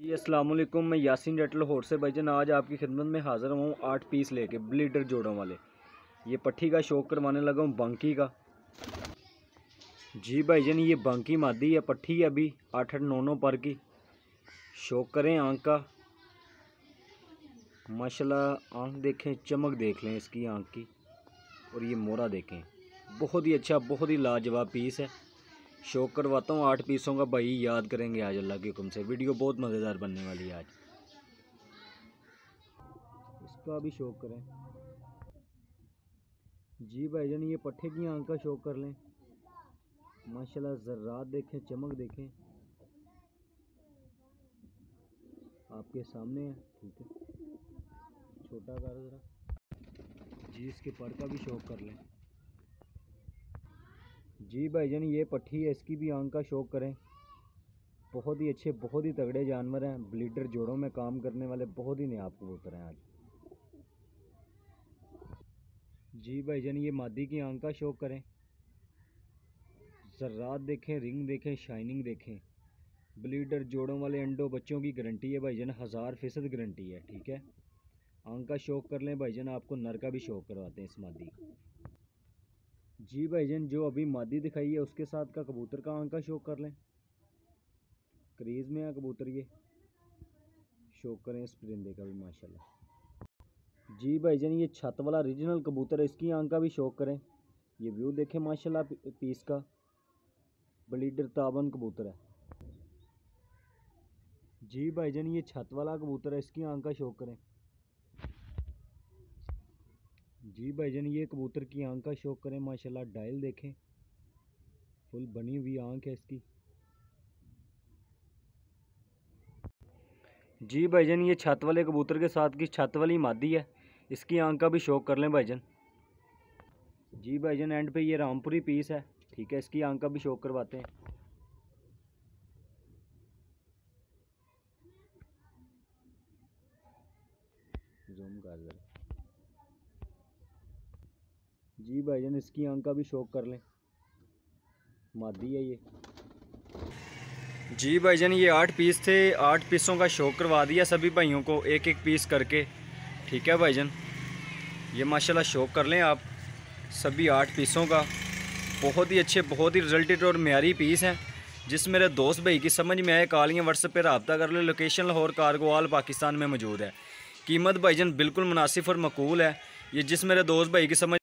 जी अस्सलाम वालेकुम। मैं यासीन रेट लाहौर से भाईजान आज आपकी खिदमत में हाज़िर हूँ 8 पीस लेके ब्लीडर जोड़ों वाले। ये पट्टी का शौक करवाने लगा हूँ बांकी का। जी भाईजान ये बांकी मादी है, पट्टी है अभी 8-8 9-9 पर की। शौक करें आँख का, माशाल्लाह आँख देखें, चमक देख लें इसकी आँख की, और ये मोरा देखें। बहुत ही अच्छा, बहुत ही लाजवाब पीस है। शौक करवाता हूँ 8 पीसों का, भाई याद करेंगे आज अल्लाह के हुक्म से। वीडियो बहुत मज़ेदार बनने वाली है आज, इसका भी शौक करें। जी भाईजान ये पट्टे की आंख का शौक कर लें। माशाल्लाह ज़र्रात देखें, चमक देखें, आपके सामने है। ठीक है, छोटा कर ज़रा। जी इसके पर का भी शौक कर लें। जी भाईजान ये पट्टी है, इसकी भी आंख का शौक करें। बहुत ही अच्छे, बहुत ही तगड़े जानवर हैं। ब्लीडर जोड़ों में काम करने वाले बहुत ही नायाब कबूतर हैं आज। जी भाईजान ये मादी की आंख का शौक करें। ज़र्रात देखें, रिंग देखें, शाइनिंग देखें। ब्लीडर जोड़ों वाले अंडों बच्चों की गारंटी है भाईजान, 1000% गारंटी है। ठीक है, आंख का शौक कर लें भाईजान, आपको नर का भी शौक करवाते हैं इस मादी का। जी भाईजान जो अभी मादी दिखाई है उसके साथ का कबूतर का आंख का शौक कर लें। क्रीज में है कबूतर, ये शौक करें इस परिंदे का भी माशाल्लाह। जी भाईजान ये छत वाला रीजनल कबूतर है, इसकी आंख का भी शौक करें। ये व्यू देखें माशाल्लाह पीस का, ब्लीडर ताबन कबूतर है। जी भाईजान ये छत वाला कबूतर है, इसकी आंख का शौक करें। जी भाईजान ये कबूतर की आंख का शौक करें। माशाल्लाह डायल देखें, फुल बनी हुई आंख है इसकी। जी भाईजान ये छत वाले कबूतर के साथ की छत वाली मादी है, इसकी आंख का भी शौक कर लें भाईजान। जी भाईजान एंड पे ये रामपुरी पीस है। ठीक है, इसकी आंख का भी शौक करवाते हैं। जूम कर दे। जी भाईजान इसकी आंख का भी शौक कर लें, मादी है ये। जी भाईजान ये 8 पीस थे, 8 पीसों का शौक करवा दिया सभी भाइयों को, एक एक पीस करके। ठीक है भाईजान, ये माशाल्लाह शौक कर लें आप सभी 8 पीसों का। बहुत ही अच्छे, बहुत ही रिजल्टेड और म्यारी पीस हैं। जिस मेरे दोस्त भाई की समझ में आए कॉल या व्हाट्सएप पे रब्ता कर ले। लोकेशन लाहौर कारगोवाल पाकिस्तान में मौजूद है। कीमत भाईजान बिल्कुल मुनासिब और मकबूल है। ये जिस मेरे दोस्त भाई की समझ